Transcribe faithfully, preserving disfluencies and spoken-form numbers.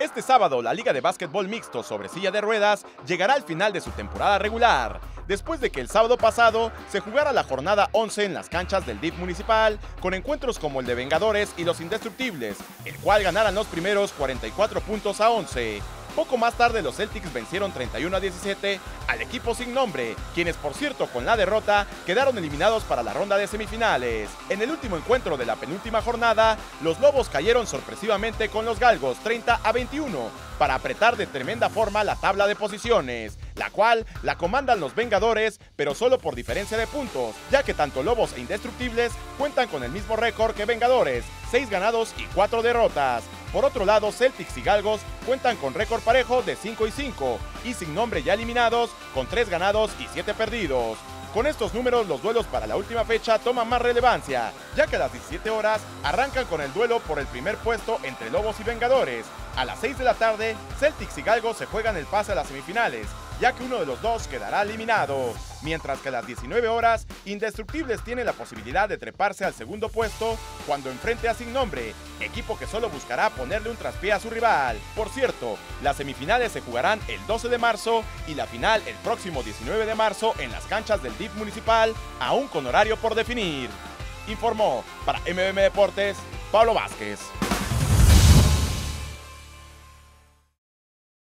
Este sábado, la Liga de Básquetbol Mixto sobre silla de ruedas llegará al final de su temporada regular, después de que el sábado pasado se jugara la jornada once en las canchas del D I F municipal, con encuentros como el de Vengadores y los Indestructibles, el cual ganaran los primeros cuarenta y cuatro puntos a once. Poco más tarde los Celtics vencieron treinta y uno a diecisiete al equipo sin nombre, quienes por cierto con la derrota quedaron eliminados para la ronda de semifinales. En el último encuentro de la penúltima jornada, los Lobos cayeron sorpresivamente con los Galgos treinta a veintiuno para apretar de tremenda forma la tabla de posiciones, la cual la comandan los Vengadores, pero solo por diferencia de puntos, ya que tanto Lobos e Indestructibles cuentan con el mismo récord que Vengadores, seis ganados y cuatro derrotas. Por otro lado, Celtics y Galgos cuentan con récord parejo de cinco y cinco y sin nombre ya eliminados con tres ganados y siete perdidos. Con estos números, los duelos para la última fecha toman más relevancia, ya que a las diecisiete horas arrancan con el duelo por el primer puesto entre Lobos y Vengadores. A las seis de la tarde, Celtics y Galgos se juegan el pase a las semifinales, ya que uno de los dos quedará eliminado. Mientras que a las diecinueve horas, Indestructibles tiene la posibilidad de treparse al segundo puesto cuando enfrente a Sin Nombre, equipo que solo buscará ponerle un traspié a su rival. Por cierto, las semifinales se jugarán el doce de marzo y la final el próximo diecinueve de marzo en las canchas del D I F municipal, aún con horario por definir. Informó para M B M Deportes, Pablo Vázquez.